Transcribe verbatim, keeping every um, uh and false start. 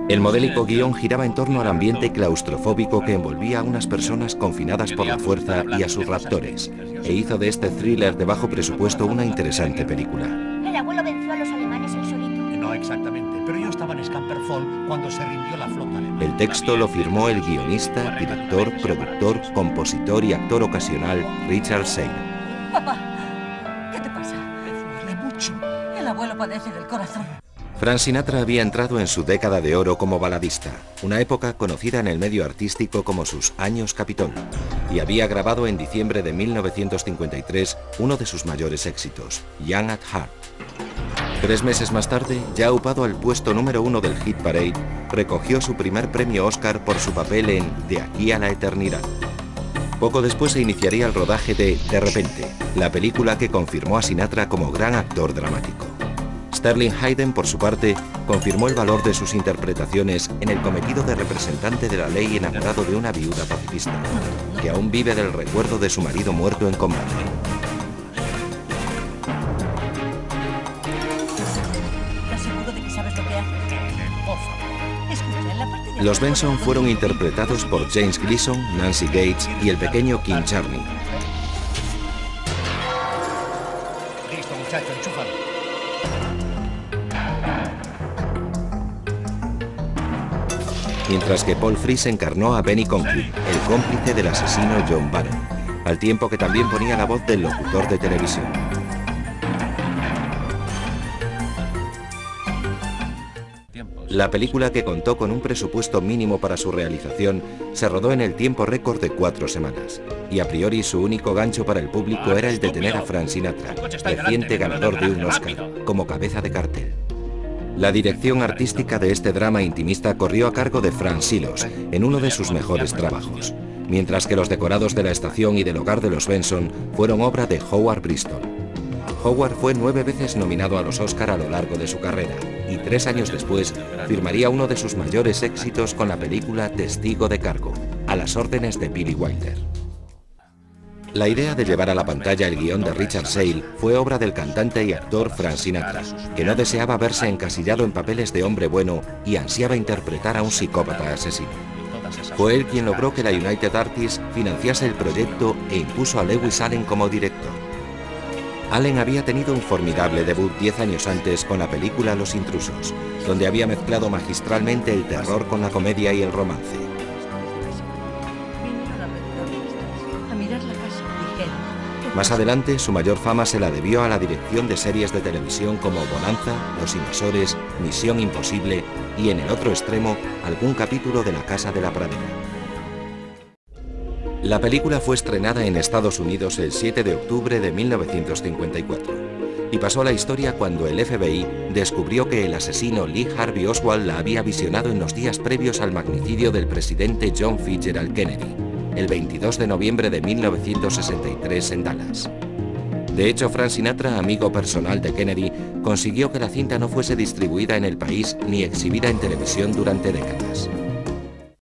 El modélico guión giraba en torno al ambiente claustrofóbico que envolvía a unas personas confinadas por la fuerza y a sus raptores, e hizo de este thriller de bajo presupuesto una interesante película. El abuelo venció a los alemanes él solito. No exactamente, pero yo estaba en Scamper Fall cuando se rindió la flota alemana. El texto lo firmó el guionista, director, productor, compositor y actor ocasional Richard Sale. Papá, ¿qué te pasa? Me duele mucho. El abuelo padece del corazón. Frank Sinatra había entrado en su década de oro como baladista, una época conocida en el medio artístico como sus años Capitol, y había grabado en diciembre de mil novecientos cincuenta y tres uno de sus mayores éxitos, Young at Heart. Tres meses más tarde, ya upado al puesto número uno del Hit Parade, recogió su primer premio Oscar por su papel en De aquí a la eternidad. Poco después se iniciaría el rodaje de De repente, la película que confirmó a Sinatra como gran actor dramático. Sterling Hayden, por su parte, confirmó el valor de sus interpretaciones en el cometido de representante de la ley enamorado de una viuda pacifista, que aún vive del recuerdo de su marido muerto en combate. ¿Estás seguro de que sabes lo que haces? Por favor. Escucha, en la parte de Los abajo, Benson cuando- fueron interpretados por James Gleason, Nancy Gates y el pequeño King Charney. Listo, muchacho, enchúfalo. Mientras que Paul Frees encarnó a Benny Conklin, el cómplice del asesino John Bannon, al tiempo que también ponía la voz del locutor de televisión. La película, que contó con un presupuesto mínimo para su realización, se rodó en el tiempo récord de cuatro semanas, y a priori su único gancho para el público era el de tener a Frank Sinatra, reciente ganador de un Oscar, como cabeza de cartel. La dirección artística de este drama intimista corrió a cargo de Frank Silos, en uno de sus mejores trabajos, mientras que los decorados de la estación y del hogar de los Benson fueron obra de Howard Bristol. Howard fue nueve veces nominado a los Oscar a lo largo de su carrera, y tres años después firmaría uno de sus mayores éxitos con la película Testigo de cargo, a las órdenes de Billy Wilder. La idea de llevar a la pantalla el guión de Richard Sale fue obra del cantante y actor Frank Sinatra, que no deseaba verse encasillado en papeles de hombre bueno y ansiaba interpretar a un psicópata asesino. Fue él quien logró que la United Artists financiase el proyecto e impuso a Lewis Allen como director. Allen había tenido un formidable debut diez años antes con la película Los Intrusos, donde había mezclado magistralmente el terror con la comedia y el romance. Vinieron alrededor de estas, a mirar la casa y dijeron, ¿qué Más pasa? adelante, su mayor fama se la debió a la dirección de series de televisión como Bonanza, Los Invasores, Misión Imposible y, en el otro extremo, algún capítulo de La Casa de la Pradera. La película fue estrenada en Estados Unidos el siete de octubre de mil novecientos cincuenta y cuatro y pasó a la historia cuando el F B I descubrió que el asesino Lee Harvey Oswald la había visionado en los días previos al magnicidio del presidente John Fitzgerald Kennedy, el veintidós de noviembre de mil novecientos sesenta y tres en Dallas. De hecho, Frank Sinatra, amigo personal de Kennedy, consiguió que la cinta no fuese distribuida en el país ni exhibida en televisión durante décadas.